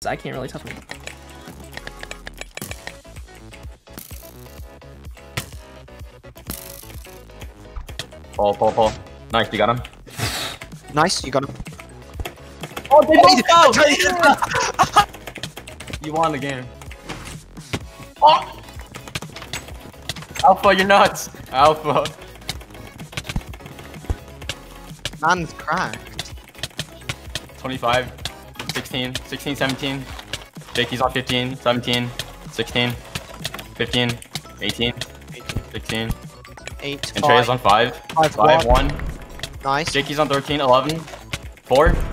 I can't really tough him. Pull. Nice, you got him. Nice, you got him. Oh, they both go! You won the game. Oh! Alpha, you're nuts. Alpha. Man's cracked. 25, 16, 17. Jakey's on 15, 17, 16, 15, 18, 16. 8, And Trey's on 5. 5, 1. Nice. Jakey's on 13, 11, 4,